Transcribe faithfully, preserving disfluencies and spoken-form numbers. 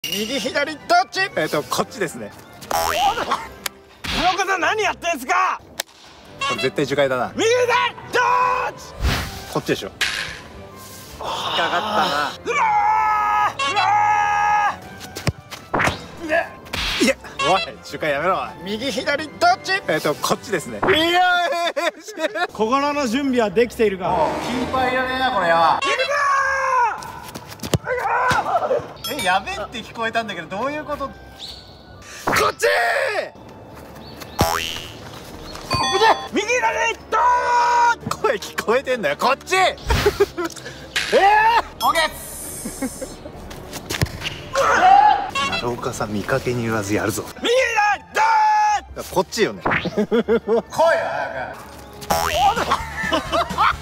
右左どっち？ えっとこっちですね。 この方何やってんすか？ これ絶対樹海だな。 右左どっち？ こっちでしょ。 引っかかったな。うわーうわーいやいや、おい樹海やめろ。 右左どっち？ えっとこっちですね。 いや心の準備はできているか？ キーパーいらねえなこれは。 行くぞえ、やべって聞こえたんだけど、どういうこと？こっち右左どっち？ 声聞こえてんだよ、こっちえー、オッケーっす奈良岡さん見かけに言わずやるぞ。 右左どっち？ こっちよね。来いよ早く。